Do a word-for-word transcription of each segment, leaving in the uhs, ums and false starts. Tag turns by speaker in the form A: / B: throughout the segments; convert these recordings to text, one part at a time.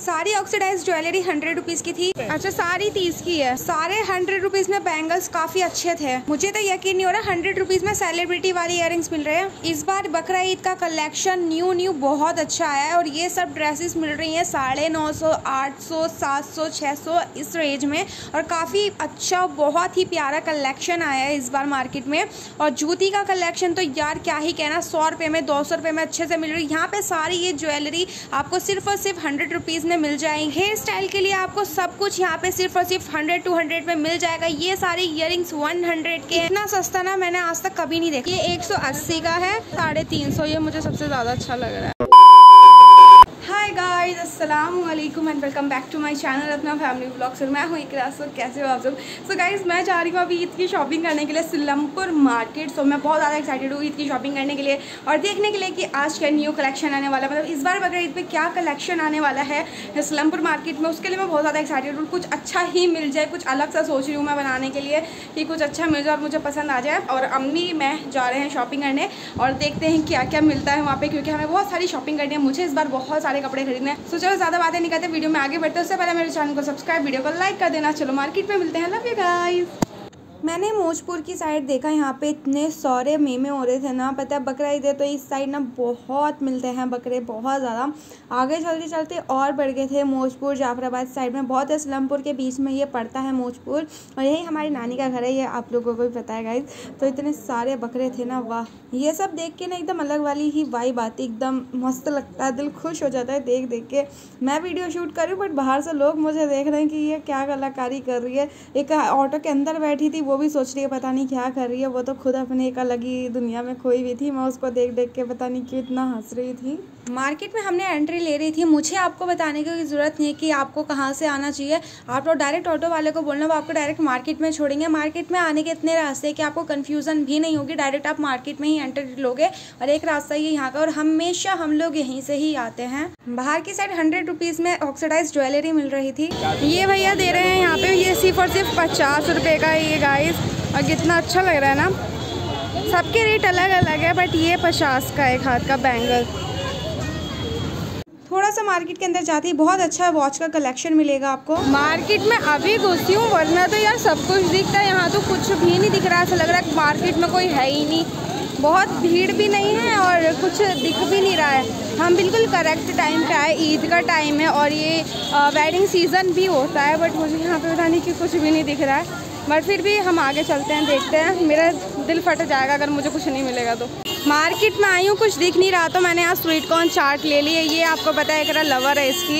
A: सारी oxidise jewellery hundred rupees की थी। अच्छा सारी तीस की है। सारे हंड्रेड रुपीज में बैंगल्स काफी अच्छे थे। मुझे तो यकीन नहीं हो रहा हंड्रेड रुपीज में सेलिब्रिटी वाली इयररिंग्स मिल रहे हैं। इस बार बकरा ईद का कलेक्शन न्यू न्यू बहुत अच्छा आया है और ये सब ड्रेसेस मिल रही हैं साढ़े नौ सौ, आठ सौ, सात सौ, छह सौ इस रेंज में और काफी अच्छा बहुत ही प्यारा कलेक्शन आया है इस बार मार्केट में। और जूती का कलेक्शन तो यार क्या ही कहना, सौ रुपए में, दो सौ रुपए में अच्छे से मिल रही है। यहाँ पे सारी ये ज्वेलरी आपको सिर्फ और सिर्फ हंड्रेड रुपीज में मिल जाएंगे। हेयर स्टाइल के लिए आपको सब कुछ यहाँ पे सिर्फ और सिर्फ हंड्रेड टू हंड्रेड में मिल जाएगा। ये सारी इयररिंग्स वन हंड्रेड के, इतना सस्ता ना मैंने आज तक कभी नहीं देखा। ये एक सौ अस्सी का है, साढ़े तीन सौ, ये मुझे सबसे ज्यादा अच्छा लग रहा है। हाय गाइस, अस्सलाम वालेकुम and welcome back to my channel अपना फैमिली व्लॉग्स। और मैं हूँ इकरा। सो कैसे हो आप सब? सो गाइस मैं जा रही हूँ अभी ईद की शॉपिंग करने के लिए सिलमपुर मार्केट। सो मैं बहुत ज़्यादा एक्साइटेड हूँ ईद की शॉपिंग करने के लिए और देखने के लिए कि आज क्या न्यू कलेक्शन आने वाला है, मतलब इस बार बकरा ईद पे क्या कलेक्शन आने वाला है सिलमपुर मार्केट में। उसके लिए मैं बहुत ज़्यादा एक्साइटेड हूँ। कुछ अच्छा ही मिल जाए, कुछ अलग सा सोच रही हूँ मैं बनाने के लिए कि कुछ अच्छा मिल जाए और मुझे पसंद आ जाए। और अम्मी मैं जा रहे हैं शॉपिंग करने और देखते हैं क्या क्या मिलता है वहाँ पे, क्योंकि हमें बहुत सारी शॉपिंग करनी है। मुझे इस बार बहुत सारे कपड़े खरीदने हैं। सो चलो ज़्यादा बातें नहीं करते, वीडियो में आगे बढ़ते उससे पहले मेरे चैनल को सब्सक्राइब, वीडियो को लाइक कर देना। चलो मार्केट में मिलते हैं। Love you guys. मैंने मौजपुर की साइड देखा, यहाँ पे इतने सारे मेमे हो रहे थे ना, पता है बकरा ईद है तो इस साइड ना बहुत मिलते हैं बकरे, बहुत ज़्यादा। आगे चलते चलते और बढ़ गए थे मौजपुर जाफराबाद साइड में, बहुत है इस्लामपुर के बीच में ये पड़ता है मौजपुर और यही हमारी नानी का घर है, ये आप लोगों को भी पता है गाइस। तो इतने सारे बकरे थे ना, वाह, ये सब देख के ना एकदम अलग वाली ही वाइब आती, एकदम मस्त लगता है, दिल खुश हो जाता है देख देख के। मैं वीडियो शूट कर रही हूँ बट बाहर से लोग मुझे देख रहे हैं कि ये क्या कलाकारी कर रही है। एक ऑटो के अंदर बैठी थी, वो भी सोच रही है पता नहीं क्या कर रही है, वो तो खुद अपने एक अलग ही दुनिया में खोई हुई थी। मैं उसको देख देख के पता नहीं क्यों इतना हंस रही थी। मार्केट में हमने एंट्री ले रही थी, मुझे आपको बताने की ज़रूरत नहीं है कि आपको कहाँ से आना चाहिए। आप लोग डायरेक्ट ऑटो वाले को बोलना, वो आपको डायरेक्ट मार्केट में छोड़ेंगे। मार्केट में आने के इतने रास्ते हैं कि आपको कन्फ्यूज़न भी नहीं होगी, डायरेक्ट आप मार्केट में ही एंट्री लोगे और एक रास्ता ही यहाँ का और हमेशा हम लोग यहीं से ही आते हैं। बाहर की साइड हंड्रेड रुपीज़ में ऑक्सीडाइज ज्वेलरी मिल रही थी। ये भैया दे रहे हैं यहाँ पे, ये सिर्फ और सिर्फ पचास रुपये का ये गाइस, और कितना अच्छा लग रहा है ना। सबके रेट अलग अलग है बट ये पचास का एक हाथ का बैंगल। थोड़ा सा मार्केट के अंदर जाती है, बहुत अच्छा वॉच का कलेक्शन मिलेगा आपको। मार्केट में अभी घुसी हूँ, वरना तो यार सब कुछ दिखता है, यहाँ तो कुछ भी नहीं दिख रहा है। ऐसा लग रहा है मार्केट में कोई है ही नहीं, बहुत भीड़ भी नहीं है और कुछ दिख भी नहीं रहा है। हम बिल्कुल करेक्ट टाइम पे आए, ईद का टाइम है और ये वेडिंग सीज़न भी होता है, बट मुझे यहाँ पे पता नहीं कि कुछ भी नहीं दिख रहा है। बट फिर भी हम आगे चलते हैं, देखते हैं। मेरा दिल फट जाएगा अगर मुझे कुछ नहीं मिलेगा तो। मार्केट में आई हूँ, कुछ दिख नहीं रहा तो मैंने यहाँ स्वीट कॉर्न चाट ले ली है। ये आपको पता है एक लवर है इसकी।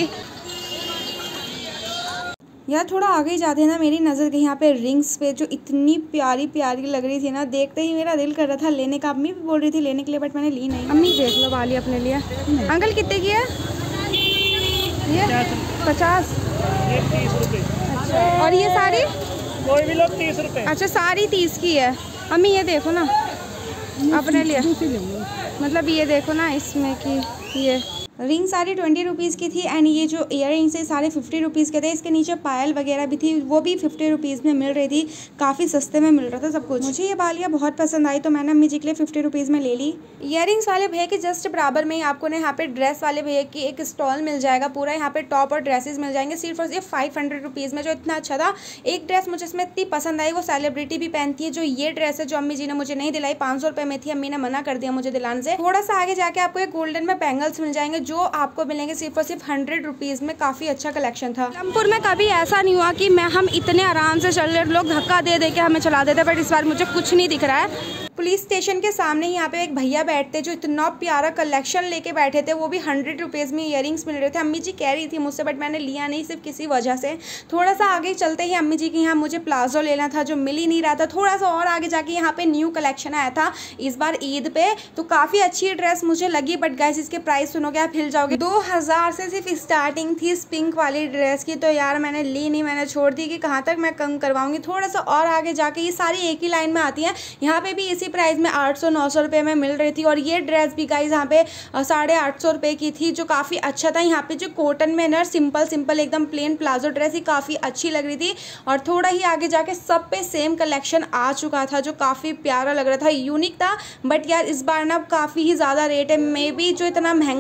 A: यार थोड़ा आगे जाते हैं ना, मेरी नज़र गई यहाँ पे रिंग्स पे, जो इतनी प्यारी प्यारी लग रही थी ना, देखते ही मेरा दिल कर रहा था लेने का। अम्मी भी बोल रही थी लेने के लिए बट मैंने ली नहीं। अम्मी देख लो वाली अपने लिए। अंकल कितने की है ये? पचास। अच्छा, और ये सारी
B: कोई भी लोग तीस रुपए।
A: अच्छा सारी तीस की है। अम्मी ये देखो ना अपने लिए, मतलब ये देखो ना इसमें की ये रिंग सारी ट्वेंटी रुपीज़ की थी एंड ये जो इयर रिंग्स है सारे फिफ्टी रुपीज़ के थे। इसके नीचे पायल वगैरह भी थी, वो भी फिफ्टी रुपीज़ में मिल रही थी, काफ़ी सस्ते में मिल रहा था सब कुछ। मुझे ये बालियाँ बहुत पसंद आई तो मैंने अम्मी जी के लिए फिफ्टी रुपीज़ में ले ली। इयर रिंग्स वाले भैया के जस्ट बराबर में ही आपको ना यहाँ पे ड्रेस वाले भैया की एक स्टॉल मिल जाएगा पूरा। यहाँ पे टॉप और ड्रेसेस मिल जाएंगे सिर्फ और सिर्फ फाइव हंड्रेड रुपीज़ में, जो इतना अच्छा था। एक ड्रेस मुझे इसमें इतनी पसंद आई, वो सेलिब्रिटी भी पहनती है। जो ये ड्रेस है जो अम्मी जी ने मुझे नहीं दिलाई, पाँच सौ रुपये में थी, अम्मी ने मना कर दिया मुझे दिलाने से। थोड़ा सा आगे जाके आपको एक गोल्डन में बैंगल्स मिल जाएंगे जो आपको मिलेंगे सिर्फ और सिर्फ हंड्रेड रुपीज़ में। काफ़ी अच्छा कलेक्शन था। सिलमपुर में कभी ऐसा नहीं हुआ कि मैं हम इतने आराम से चल रहे, लोग धक्का दे दे के हमें चला देते, बट इस बार मुझे कुछ नहीं दिख रहा है। पुलिस स्टेशन के सामने ही यहाँ पे एक भैया बैठते जो इतना प्यारा कलेक्शन लेके बैठे थे, वो भी हंड्रेड रुपीज़ में इयररिंग्स मिल रहे थे। अम्मी जी कह रही थी मुझसे बट मैंने लिया नहीं, सिर्फ किसी वजह से। थोड़ा सा आगे चलते ही अम्मी जी के यहाँ मुझे प्लाजो लेना था जो मिल ही नहीं रहा था। थोड़ा सा और आगे जाके यहाँ पे न्यू कलेक्शन आया था इस बार ईद पे, तो काफ़ी अच्छी ड्रेस मुझे लगी, बट गाइस इसके प्राइस सुनोगे आप हिल जाओगे। दो हज़ार से सिर्फ स्टार्टिंग थी इस पिंक वाली ड्रेस की, तो यार मैंने ली नहीं, मैंने छोड़ दी कि कहाँ तक मैं कम करवाऊंगी। थोड़ा सा और आगे जाके ये सारी एक ही लाइन में आती हैं, यहाँ पे भी इसी प्राइस में आठ सौ नौ सौ रुपये में मिल रही थी। और ये ड्रेस भी गाइस यहाँ पे साढ़े आठ सौ रुपये की थी, जो काफ़ी अच्छा था। यहाँ पे जो कॉटन में ना सिंपल सिंपल एकदम प्लेन प्लाजो ड्रेस ही काफ़ी अच्छी लग रही थी। और थोड़ा ही आगे जाके सब पे सेम कलेक्शन आ चुका था जो काफ़ी प्यारा लग रहा था, यूनिक था। बट यार इस बार ना काफ़ी ही ज़्यादा रेट है, मे बी जो इतना महंगाई बढ़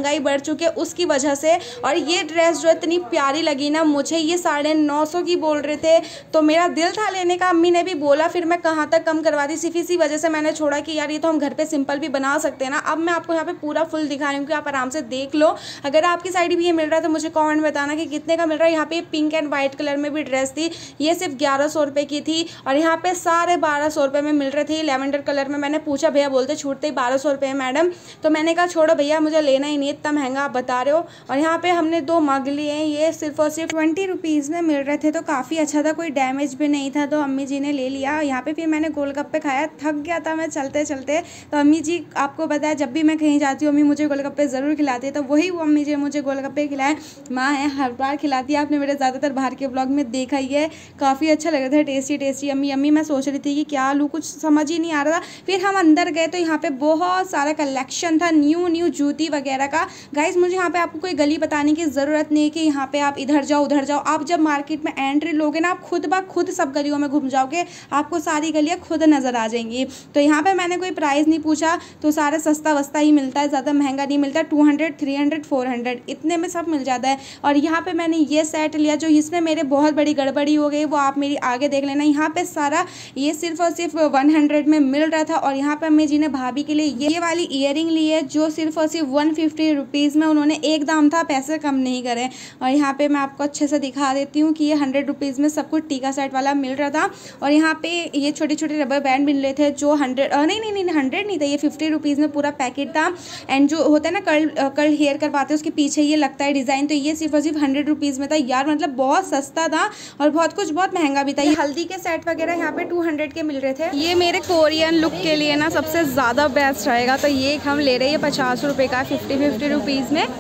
A: चुके उसकी वजह से। और ये ड्रेस जो इतनी प्यारी लगी ना मुझे, ये साढ़े नौ सौ की बोल रहे थे तो मेरा दिल था लेने का, अम्मी ने भी बोला, फिर मैं कहाँ तक कम करवा दी, सिर्फ इसी वजह से मैंने छोड़ा कि यार ये तो हम घर पे सिंपल भी बना सकते हैं ना। अब मैं आपको यहाँ पे पूरा फुल दिखा रही हूँ कि आप आराम से देख लो। अगर आपकी साइड भी ये मिल रहा है तो मुझे कॉमेंट बताना कि कितने का मिल रहा है। यहाँ पे पिंक एंड व्हाइट कलर में भी ड्रेस थी, ये सिर्फ ग्यारह सौ रुपये की थी। और यहाँ पे साढ़े बारह सौ रुपये में मिल रहे थे लेवेंडर कलर में। मैंने पूछा, भैया बोलते छूटते ही बारह सौ रुपये है मैडम, तो मैंने कहा छोड़ो भैया मुझे लेना ही नहीं, इतना महंगा आप बता रहे हो। और यहाँ पे हमने दो मग लिए हैं, ये सिर्फ और सिर्फ ट्वेंटी रुपीज़ में मिल रहे थे, तो काफ़ी अच्छा था, कोई डैमेज भी नहीं था, तो अम्मी जी ने ले लिया। यहाँ पे फिर मैंने गोलगप्पे खाया, थक गया था मैं चलते चलते, तो अम्मी जी आपको पता है जब भी मैं कहीं जाती हूँ अम्मी मुझे गोलगप्पे ज़रूर खिलाती है, तो वही वो अम्मी जी मुझे गोलगप्पे खिलाए। माँ है हर बार खिलाती है, आपने मेरे ज़्यादातर बाहर के ब्लॉग में देखा ही है। काफ़ी अच्छा लग रहा था, टेस्टी टेस्टी अम्मी अम्मी मैं सोच रही थी कि क्या लूँ, कुछ समझ ही नहीं आ रहा था। फिर हम अंदर गए तो यहाँ पे बहुत सारा कलेक्शन था न्यू न्यू जूती वगैरह का। गाइज मुझे यहाँ पे आपको कोई गली बताने की ज़रूरत नहीं है कि यहाँ पे आप इधर जाओ उधर जाओ। आप जब मार्केट में एंट्री लोगे ना, आप खुद ब खुद सब गलियों में घूम जाओगे, आपको सारी गलियाँ खुद नज़र आ जाएंगी। तो यहाँ पे मैंने कोई प्राइस नहीं पूछा, तो सारे सस्ता वस्ता ही मिलता है, ज़्यादा महंगा नहीं मिलता। Two hundred three hundred four hundred इतने में सब मिल जाता है। और यहाँ पे मैंने ये सेट लिया जो इसमें मेरे बहुत बड़ी गड़बड़ी हो गई, वो आप मेरी आगे देख लेना। यहाँ पे सारा ये सिर्फ और सिर्फ वन हंड्रेड में मिल रहा था। और यहाँ पे अम्मी जी ने भाभी के लिए ये, ये वाली ईयरिंग ली है जो सिर्फ और सिर्फ वन फिफ्टी रुपीज़ में, उन्होंने एक दाम था, पैसे कम नहीं करे। और यहाँ पे मैं आपको अच्छे से दिखा देती हूँ कि ये हंड्रेड रुपीज़ में सब कुछ टीका सेट वाला मिल रहा था। और यहाँ पे ये छोटे छोटे रबर बैंड मिल रहे थे जो हंड्रेड नहीं नहीं नहीं हंड्रेड नहीं था, ये फिफ्टी रुपीज़ में पूरा पैकेट था। एंड जो होता है ना कर्ल कर्ल हेयर करवाते हैं उसके पीछे ये लगता है डिज़ाइन, तो ये सिर्फ और सिर्फ हंड्रेड रुपीज़ में था यार, मतलब बहुत सस्ता था और बहुत कुछ बहुत महंगा भी था। ये हल्दी के सेट वगैरह यहाँ पे टू हंड्रेड के मिल रहे थे। ये मेरे कोरियन लुक के लिए ना सबसे ज़्यादा बेस्ट रहेगा, तो ये हम ले रहे हैं पचास रुपये का, फिफ्टी फिफ्टी रुपीज़ में।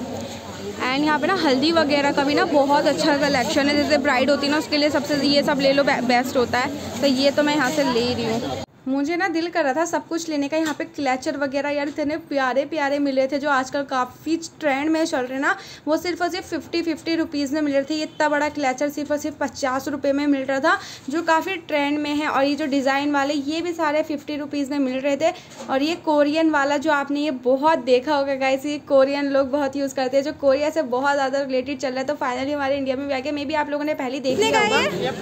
A: एंड यहाँ पे ना हल्दी वगैरह का भी ना बहुत अच्छा कलेक्शन है, जैसे ब्राइड होती है ना उसके लिए सबसे ये सब ले लो, बेस्ट होता है। तो ये तो मैं यहाँ से ले रही हूँ। मुझे ना दिल कर रहा था सब कुछ लेने का। यहाँ पे क्लचर वगैरह यार इतने प्यारे प्यारे मिले थे जो आजकल काफ़ी ट्रेंड में चल रहे ना, वो सिर्फ और सिर्फ फिफ्टी फिफ्टी रुपीज़ में मिल रहे थे। ये इतना बड़ा क्लचर सिर्फ और सिर्फ पचास रुपये में मिल रहा था, जो काफ़ी ट्रेंड में है। और ये जो डिज़ाइन वाले ये भी सारे फिफ्टी रुपीज़ में मिल रहे थे। और ये कोरियन वाला जो आपने ये बहुत देखा होगा गाइस, ये कोरियन लोग बहुत यूज़ करते हैं, जो कोरिया से बहुत ज़्यादा रिलेटेड चल रहा है, तो फाइनली हमारे इंडिया में भी आ गया। मे बी आप लोगों ने पहले देख लिया होगा।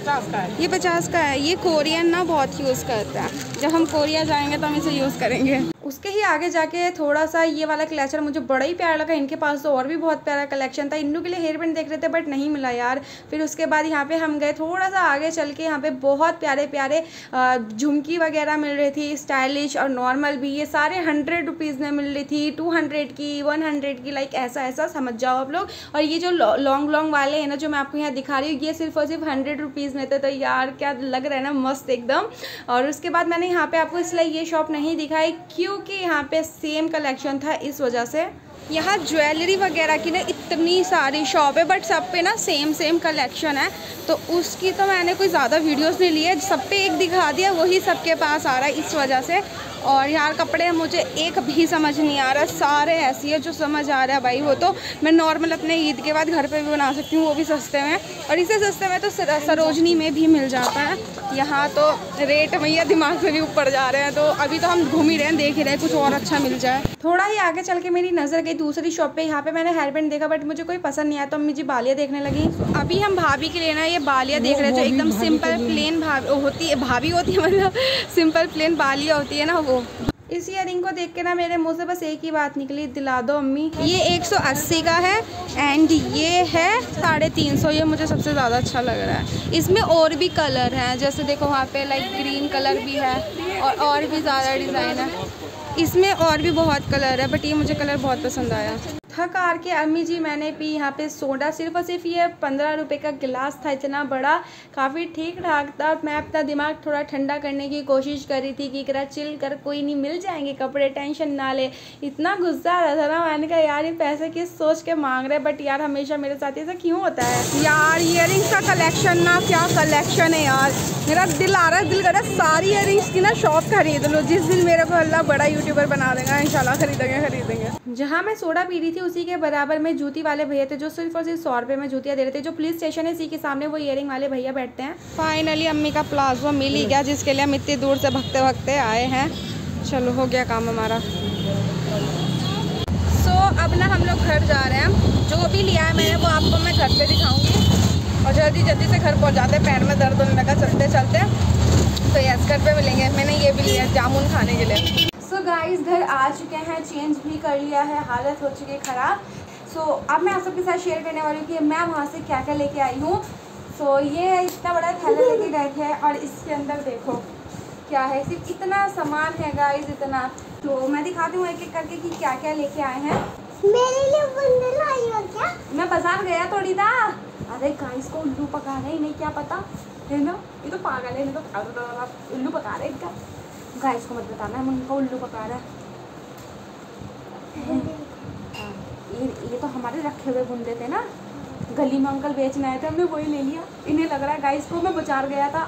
A: ये पचास का है। ये कोरियन ना बहुत यूज़ करता है, जब हम कोरिया जाएंगे तो हम इसे यूज़ करेंगे। उसके ही आगे जाके थोड़ा सा ये वाला क्लचर मुझे बड़ा ही प्यारा लगा। इनके पास तो और भी बहुत प्यारा कलेक्शन था। इन्नू के लिए हेयर बैंड देख रहे थे बट नहीं मिला यार। फिर उसके बाद यहाँ पे हम गए थोड़ा सा आगे चल के, यहाँ पे बहुत प्यारे प्यारे झुमकी वगैरह मिल रही थी, स्टाइलिश और नॉर्मल भी। ये सारे हंड्रेड रुपीज़ में मिल रही थी, टू हंड्रेड की, वन हंड्रेड की, लाइक ऐसा ऐसा समझ जाओ आप लोग। और ये जो लॉन्ग लॉन्ग वाले हैं ना जो मैं आपको यहाँ दिखा रही हूँ, ये सिर्फ और सिर्फ हंड्रेड रुपीज़ में थे। तो यार क्या लग रहा है ना, मस्त एकदम। और उसके बाद मैंने यहाँ पे आपको इसलिए ये शॉप नहीं दिखाई क्योंकि यहाँ पे सेम कलेक्शन था, इस वजह से। यहाँ ज्वेलरी वगैरह की ना इतनी सारी शॉप है बट सब पे ना सेम सेम कलेक्शन है, तो उसकी तो मैंने कोई ज़्यादा वीडियोस नहीं लिए, सब पे एक दिखा दिया, वही सबके पास आ रहा है इस वजह से। और यार कपड़े मुझे एक भी समझ नहीं आ रहा, सारे ऐसी है जो समझ आ रहा है भाई, वो तो मैं नॉर्मल अपने ईद के बाद घर पे भी बना सकती हूँ, वो भी सस्ते में। और इससे सस्ते में तो सरोजनी में भी मिल जाता है। यहाँ तो रेट भैया दिमाग से भी ऊपर जा रहे हैं, तो अभी तो हम घूम ही रहे हैं, देख ही रहे हैं, कुछ और अच्छा मिल जाए। थोड़ा ही आगे चल के मेरी नज़र गई दूसरी शॉप पे। यहाँ पे मैंने हेयर बैंड देखा बट मुझे कोई पसंद नहीं आया, तो अम्मी जी बालियाँ देखने लगी। अभी हम भाभी के लिए ना ये बालियाँ देख रहे थे, एकदम सिंपल प्लेन भाभी होती है, भाभी होती है मतलब सिंपल प्लेन बालियाँ होती है ना वो। इस ईयरिंग को देख के ना मेरे मुंह से बस एक ही बात निकली, दिला दो अम्मी। ये एक सौ अस्सी का है एंड ये है साढ़े तीन सौ। ये मुझे सबसे ज़्यादा अच्छा लग रहा है। इसमें और भी कलर हैं, जैसे देखो वहाँ पे लाइक ग्रीन कलर भी है और और भी ज़्यादा डिज़ाइन है। इसमें और भी बहुत कलर है बट ये मुझे कलर बहुत पसंद आया। थक हार के अम्मी जी मैंने पी यहाँ पे सोडा, सिर्फ और सिर्फ ये पंद्रह रुपए का गिलास था, इतना बड़ा, काफ़ी ठीक ठाक था। मैं अपना दिमाग थोड़ा ठंडा करने की कोशिश कर रही थी कि करा चिल कर, कोई नहीं, मिल जाएंगे कपड़े, टेंशन ना ले। इतना गुस्सा आ रहा था ना, मैंने कहा यार ये पैसे किस सोच के मांग रहे, बट यार हमेशा मेरे साथ ऐसा क्यों होता है यार। ईयरिंग्स का कलेक्शन ना क्या कलेक्शन है यार, मेरा दिल आ रहा है, दिल कर रहा है सारी ईयरिंग्स की ना शॉप खरीद लो। जिस दिन मेरे को अल्लाह बड़ा यूट्यूबर बना देगा इंशाल्लाह खरीदेंगे खरीदेंगे। जहाँ मैं सोडा पी रही थी उसी के बराबर में जूती वाले भैया थे जो सिर्फ और सिर्फ सौ रुपये में जूतियाँ दे रहे थे। जो पुलिस स्टेशन है इसी के सामने वो ईयरिंग वाले भैया बैठते हैं। फाइनली अम्मी का प्लाजो मिल ही गया जिसके लिए हम इतनी दूर से भगते भगते आए हैं। चलो हो गया काम हमारा। सो अब ना हम लोग घर जा रहे हैं। जो भी लिया है मैंने वो आपको मैं घर पे दिखाऊंगी। और जल्दी जल्दी से घर पहुंच जाते, पैर में दर्द होने लगा चलते चलते। तो यस, घर पे मिलेंगे। मैंने ये भी लिया जामुन खाने के लिए। सो so गाइस, घर आ चुके हैं, चेंज भी कर लिया है, हालत हो चुकी है ख़राब। सो so, अब मैं आप सबके साथ शेयर करने वाली हूँ कि मैं वहाँ से क्या क्या लेके आई हूँ। सो so, ये इतना बड़ा थैला लेके गए थे और इसके अंदर देखो क्या है, सिर्फ इतना सामान है गाइस, इतना। तो मैं दिखाती हूँ एक एक करके कि क्या क्या लेके आए हैं।
C: मेरे लिए बंडल लाई हो क्या?
A: मैं बाजार गया थोड़ी था। अरे गाइस को उल्लू पका रहे, इन्हें क्या पता है ना, ये तो पागल है, इन्हें तो उल्लू पका रहे इनका। गाइस को मत बताना है उनका उल्लू पका रहा है। ये ये तो हमारे रखे हुए बुंदे थे ना, गली में अंकल बेचने आए थे, हमने वही ले लिया। इन्हें लग रहा है गाइस को मैं बाजार गया था,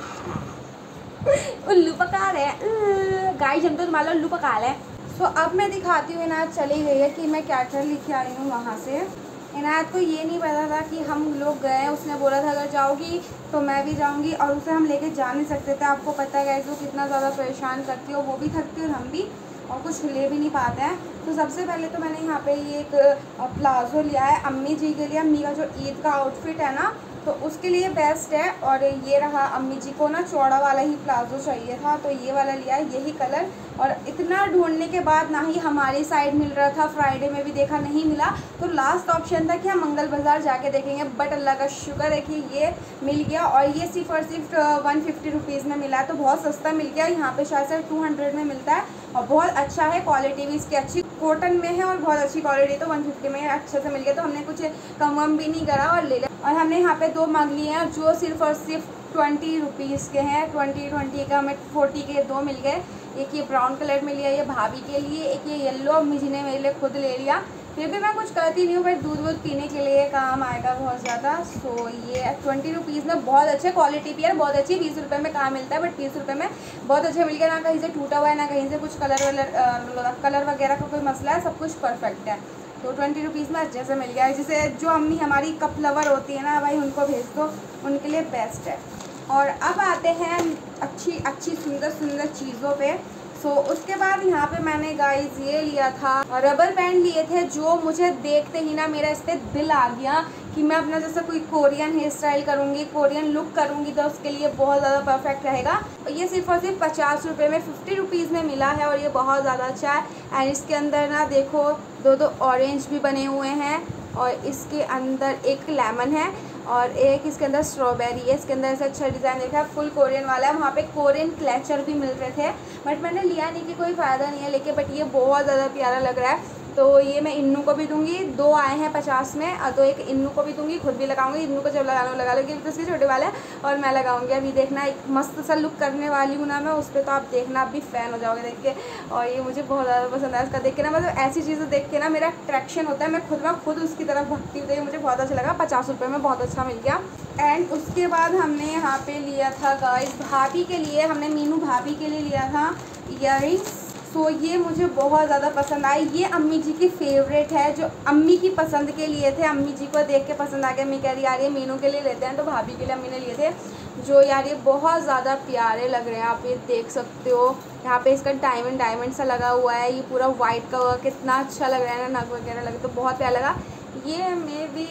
A: उल्लू पका रहे गाइस, हम तो तुम्हारा उल्लू पका रहे। सो अब मैं दिखाती हूँ, इनायत चली गई है कि मैं क्या क्या लेके आई हूँ वहाँ से। इनायत को ये नहीं पता था कि हम लोग गए, उसने बोला था अगर जाओगी तो मैं भी जाऊँगी, और उसे हम लेके जा नहीं सकते थे। आपको पता है गाइस वो कितना ज़्यादा परेशान करती है, वो भी थकती है और हम भी, और कुछ ले भी नहीं पाते हैं। तो सबसे पहले तो मैंने यहाँ पे ये एक प्लाज़ो लिया है अम्मी जी के लिए। अम्मी का जो ईद का आउटफिट है ना, तो उसके लिए बेस्ट है। और ये रहा, अम्मी जी को ना चौड़ा वाला ही प्लाज़ो चाहिए था, तो ये वाला लिया है, यही कलर। और इतना ढूंढने के बाद ना ही हमारी साइड मिल रहा था, फ्राइडे में भी देखा नहीं मिला, तो लास्ट ऑप्शन था कि हम मंगल बाज़ार जाके देखेंगे। बट अल्लाह का शुक्र है कि ये मिल गया, और ये सिर्फ और सिर्फ वन फिफ्टी रुपीज़ में मिला है, तो बहुत सस्ता मिल गया। यहाँ पे शायद से टू हंड्रेड में मिलता है, और बहुत अच्छा है, क्वालिटी भी इसकी अच्छी, कॉटन में है और बहुत अच्छी क्वालिटी, तो वन फिफ्टी में अच्छे से मिल गया। तो हमने कुछ कम वम भी नहीं करा और ले लिया। और हमने यहाँ पे दो मग लिए हैं जो सिर्फ और सिर्फ ट्वेंटी रुपीज़ के हैं, ट्वेंटी ट्वेंटी के हमें फोर्टी के दो मिल गए। एक ये ब्राउन कलर में लिया, ये भाभी के लिए, एक ये येलो अम्मी जी ने मेरे लिए खुद ले लिया। फिर भी मैं कुछ करती नहीं हूँ, बट दूध वूध पीने के लिए काम आएगा बहुत ज़्यादा। सो ये ट्वेंटी रुपीज़ में बहुत अच्छे, क्वालिटी भी है बहुत अच्छी। बीस रुपये में कहाँ मिलता है, बट बीस रुपये में बहुत अच्छा मिल गया। ना कहीं से टूटा हुआ है, ना कहीं से कुछ कलर वलर कलर वगैरह का कोई मसला है, सब कुछ परफेक्ट है। तो ट्वेंटी रुपीज़ में अच्छे से मिल गया है। जिसे जो अम्मी हमारी कप लवर होती है ना भाई, उनको भेज दो, उनके लिए बेस्ट है। और अब आते हैं अच्छी अच्छी सुंदर सुंदर चीज़ों पे। सो so, उसके बाद यहाँ पे मैंने गाइस ये लिया था, रबर बैंड लिए थे, जो मुझे देखते ही ना मेरा इस पर दिल आ गया कि मैं अपना जैसे कोई कोरियन हेयर स्टाइल करूँगी, कोरियन लुक करूँगी, तो उसके लिए बहुत ज़्यादा परफेक्ट रहेगा। और ये सिर्फ और सिर्फ पचास रुपये में फिफ्टी रुपीज़ में मिला है, और ये बहुत ज़्यादा अच्छा है। एंड इसके अंदर ना देखो दो दो ऑरेंज भी बने हुए हैं, और इसके अंदर एक लेमन है, और एक इसके अंदर स्ट्रॉबेरी है। इसके अंदर ऐसा अच्छा डिज़ाइन देखा है, फुल कोरियन वाला है। वहाँ पे कोरियन क्लचर भी मिल रहे थे, बट मैंने लिया नहीं कि कोई फ़ायदा नहीं है लेके, बट ये बहुत ज़्यादा प्यारा लग रहा है। तो ये मैं इन्नू को भी दूंगी, दो आए हैं पचास में, और तो एक इन्नू को भी दूंगी, खुद भी लगाऊंगी। इन्नू को जब लगाना लगा लूँगी, तो उसके छोटे वाले और मैं लगाऊंगी। अभी देखना एक मस्त सा लुक करने वाली हूँ ना मैं उस पर, तो आप देखना, आप भी फ़ैन हो जाओगे देख के। और ये मुझे बहुत ज़्यादा पसंद है इसका देख के ना, मतलब ऐसी चीज़ें देख के ना मेरा अट्रैक्शन होता है, मैं खुद मैं खुद उसकी तरफ भगती हूँ। तो ये मुझे बहुत अच्छा लगा, पचास रुपये में बहुत अच्छा मिल गया। एंड उसके बाद हमने यहाँ पे लिया था गाइस भाभी के लिए, हमने मीनू भाभी के लिए लिया था ईयरिंग्स। सो so, ये मुझे बहुत ज़्यादा पसंद आई। ये अम्मी जी की फेवरेट है, जो अम्मी की पसंद के लिए थे, अम्मी जी को देख के पसंद आ गया। अम्मी कह रही यार ये मीनू के लिए लेते हैं, तो भाभी के लिए अम्मी ने लिए थे। जो यार ये बहुत ज़्यादा प्यारे लग रहे हैं, आप ये देख सकते हो। यहाँ पे इसका डायमंड डायमंड सा लगा हुआ है, ये पूरा वाइट का हुआ, कितना अच्छा लग रहा है ना, नग वगैरह लगे तो बहुत प्यारा लगा। ये maybe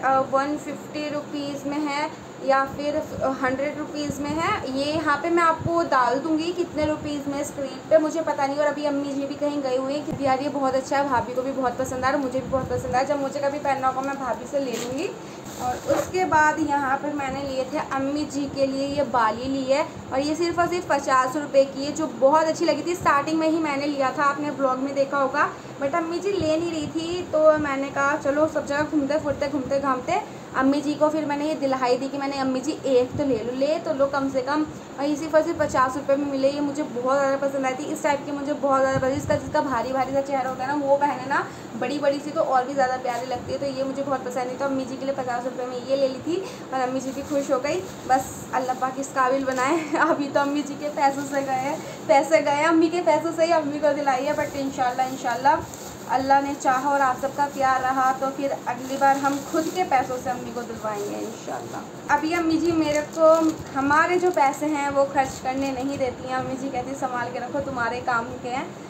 A: one fifty rupees में है या फिर हंड्रेड रुपीज़ में है। ये यहाँ पे मैं आपको डाल दूँगी कितने रुपीज़ में स्क्रीन पे, मुझे पता नहीं। और अभी अम्मी जी भी कहीं गई हुई है कि यार ये बहुत अच्छा है, भाभी को भी बहुत पसंद आया और मुझे भी बहुत पसंद आया। जब मुझे कभी पहनना होगा मैं भाभी से ले लूँगी। और उसके बाद यहाँ पर मैंने लिए थे अम्मी जी के लिए ये बाली ली है, और ये सिर्फ और सिर्फ पचास रुपये की है, जो बहुत अच्छी लगी थी। स्टार्टिंग में ही मैंने लिया था, आपने ब्लॉग में देखा होगा, बट अम्मी जी ले नहीं रही थी, तो मैंने कहा चलो सब जगह घूमते फिरते घूमते घामते अम्मी जी को फिर मैंने ये दिलाई दी कि मैंने अम्मी जी एक तो ले लो ले तो लो कम से कम। और ये सिर्फ और सिर्फ पचास रुपये में मिले। ये मुझे बहुत ज़्यादा पसंद आई थी, इस टाइप की मुझे बहुत ज़्यादा पसंद। इसका जिसका भारी भारी सा चेहरा होता है ना, वो पहने ना बड़ी बड़ी सी तो और भी ज़्यादा प्यारी लगती है। तो ये मुझे बहुत पसंद नहीं, तो अम्मी जी के लिए पचास रुपये में ये ले ली थी, और अम्मी जी भी खुश हो गई। बस अल्लाह पाक इस काबिल बनाए। अभी तो अम्मी जी के पैसों से गए पैसे गए अम्मी के पैसों से ही अम्मी को दिलाई है, बट इंशाल्लाह इंशाल्लाह अल्लाह ने चाहा और आप सबका प्यार रहा तो फिर अगली बार हम खुद के पैसों से अम्मी को दिलवाएंगे इंशाल्लाह। अभी अम्मी जी मेरे को हमारे जो पैसे हैं वो खर्च करने नहीं देती हैं। अम्मी जी कहती संभाल के रखो, तुम्हारे काम के हैं।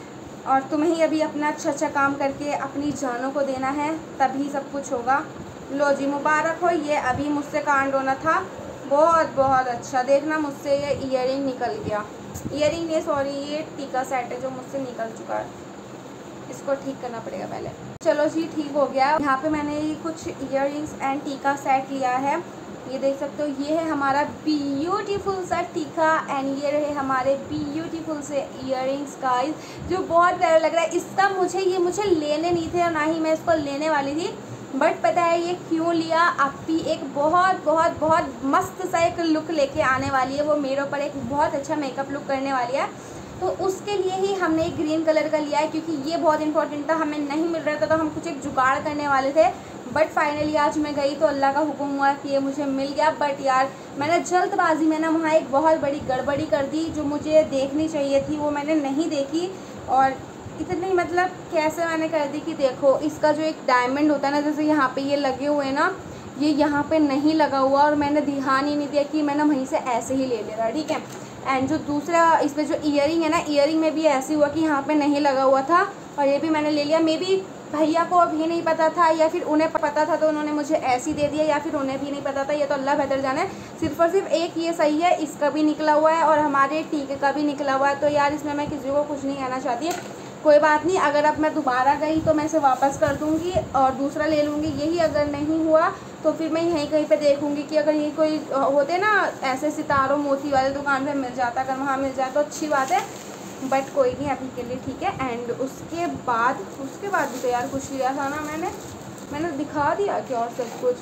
A: और तुम्हें ही अभी अपना अच्छा अच्छा काम करके अपनी जानों को देना है, तभी सब कुछ होगा। लो जी, मुबारक हो। ये अभी मुझसे कांड होना था। बहुत बहुत अच्छा। देखना मुझसे ये ईयरिंग निकल गया। ईयरिंग नहीं, सॉरी, ये टीका सेट है जो मुझसे निकल चुका है। इसको ठीक करना पड़ेगा पहले। चलो जी, ठीक हो गया। यहाँ पे मैंने कुछ ईयरिंग्स एंड टीका सेट लिया है। ये देख सकते हो, ये है हमारा ब्यूटीफुल सा टीका एंड ये रहे हमारे ब्यूटीफुल से ईयरिंग्स गाइस, जो बहुत प्यारा लग रहा है। इसका मुझे ये मुझे लेने नहीं थे और ना ही मैं इसको लेने वाली थी, बट पता है ये क्यों लिया। आपकी एक बहुत बहुत बहुत मस्त सा एक लुक लेके आने वाली है, वो मेरे ऊपर एक बहुत अच्छा मेकअप लुक करने वाली है, तो उसके लिए ही हमने एक ग्रीन कलर का लिया है, क्योंकि ये बहुत इंपॉर्टेंट था। हमें नहीं मिल रहा था तो हम कुछ एक जुगाड़ करने वाले थे, बट फाइनली आज मैं गई तो अल्लाह का हुक्म हुआ कि ये मुझे मिल गया। बट यार मैंने जल्दबाजी में ना वहाँ एक बहुत बड़ी गड़बड़ी कर दी, जो मुझे देखनी चाहिए थी वो मैंने नहीं देखी। और इतनी मतलब कैसे मैंने कर दी कि देखो, इसका जो एक डायमंड होता है ना, जैसे यहाँ पे ये लगे हुए ना, ये यहाँ पे नहीं लगा हुआ और मैंने ध्यान ही नहीं दिया कि मैंने वहीं से ऐसे ही ले लिया, ठीक है। एंड जो दूसरा इसमें जो ईयरिंग है ना, ईयरिंग में भी ऐसे हुआ कि यहाँ पे नहीं लगा हुआ था और ये भी मैंने ले लिया। मे बी भैया को अभी नहीं पता था या फिर उन्हें पता था तो उन्होंने मुझे ऐसे ही दे दिया, या फिर उन्हें भी नहीं पता था, ये तो अल्लाह बेहतर जाने। सिर्फ और सिर्फ एक ये सही है, इसका भी निकला हुआ है और हमारे टीके का भी निकला हुआ है। तो यार इसमें मैं किसी को कुछ नहीं कहना चाहती, कोई बात नहीं। अगर अब मैं दोबारा गई तो मैं इसे वापस कर दूँगी और दूसरा ले लूँगी। यही अगर नहीं हुआ तो फिर मैं यहीं कहीं पे देखूँगी कि अगर ये कोई होते ना ऐसे सितारों मोती वाले दुकान पे मिल जाता, अगर वहाँ मिल जाए तो अच्छी बात है, बट कोई नहीं अभी के लिए, ठीक है। एंड उसके बाद उसके बाद भी तो यार कुछ लिया था ना मैंने मैंने दिखा दिया कि और सब कुछ।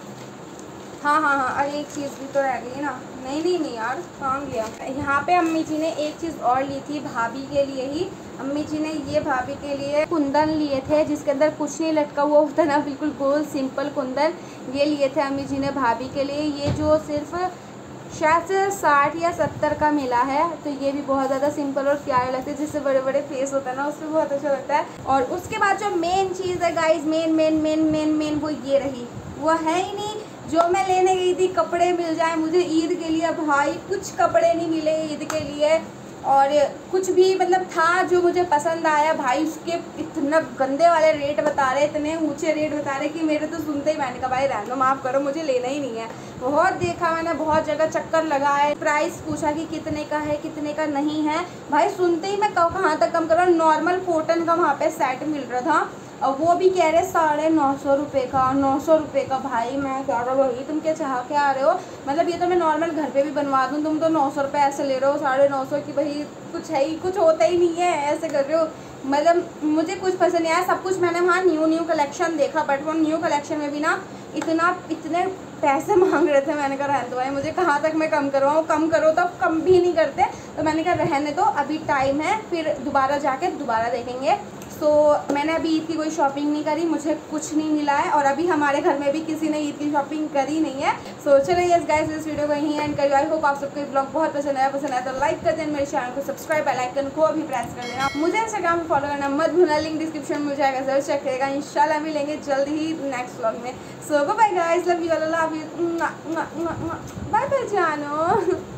A: हाँ हाँ हाँ अरे एक चीज़ भी तो रह गई ना। नहीं नहीं नहीं यार, कहाँ गया। यहाँ पे अम्मी जी ने एक चीज़ और ली थी भाभी के लिए ही। अम्मी जी ने ये भाभी के लिए कुंदन लिए थे, जिसके अंदर कुछ नहीं लटका हुआ होता ना, बिल्कुल गोल सिंपल कुंदन। ये लिए थे अम्मी जी ने भाभी के लिए। ये जो सिर्फ शायद से साठ या सत्तर का मिला है, तो ये भी बहुत ज़्यादा सिंपल और प्यारे लगते हैं। जिससे बड़े बड़े फेस होता है ना, उसमें बहुत अच्छा लगता है। और उसके बाद जो मेन चीज़ है guys, main main main main main वो ये रही। वो है ही नहीं जो मैं लेने गई थी, कपड़े मिल जाए मुझे ईद के लिए। भाई कुछ कपड़े नहीं मिले ईद के लिए, और कुछ भी मतलब था जो मुझे पसंद आया, भाई उसके इतना गंदे वाले रेट बता रहे, इतने ऊंचे रेट बता रहे कि मेरे तो सुनते ही मैंने कहा भाई रहने दो, माफ़ करो, मुझे लेना ही नहीं है। बहुत देखा मैंने, बहुत जगह चक्कर लगाए, प्राइस पूछा कि कितने का है कितने का नहीं है। भाई सुनते ही मैं कहाँ तक कम कर रहा हूँ। नॉर्मल कॉटन का वहाँ पे सेट मिल रहा था और वो भी कह रहे साढ़े नौ सौ रुपये का, नौ सौ रुपये का। भाई मैं कह रहा हूँ भाई तुम क्या चाह के आ रहे हो, मतलब ये तो मैं नॉर्मल घर पे भी बनवा दूँ, तुम तो नौ सौ रुपये ऐसे ले रहे हो, साढ़े नौ सौ की। भाई कुछ है ही, कुछ होता ही नहीं है, ऐसे कर रहे हो। मतलब मुझे कुछ पसंद नहीं आया। सब कुछ मैंने वहाँ न्यू न्यू कलेक्शन देखा, बट वो न्यू कलेक्शन में भी ना इतना इतने पैसे मांग रहे थे। मैंने कहा रहने दो भाई, मुझे कहाँ तक मैं कम करवाऊँ, कम करो तो कम भी नहीं करते। तो मैंने कहा रहने दो, अभी टाइम है, फिर दोबारा जाके दोबारा देखेंगे। सो so, मैंने अभी ईद की कोई शॉपिंग नहीं करी, मुझे कुछ नहीं मिला है, और अभी हमारे घर में भी किसी ने ईद की शॉपिंग करी नहीं है। सो so, चलो यस गाइस, इस वीडियो को यहीं एंड करिए। आई होप आप सबको ब्लॉग बहुत पसंद आया पसंद आया तो लाइक कर देना, मेरे चैनल को सब्सक्राइब, बेल आइकन को भी प्रेस कर देना। मुझे इंस्टाग्राम पे फॉलो करना मत भूलना, लिंक डिस्क्रिप्शन में जाएगा, जरूर चेक करेगा। इंशाल्लाह मिलेंगे जल्द ही नेक्स्ट व्लॉग में। So bye guys, love you, अल्लाह हाफिज़, बाय बाय जानो।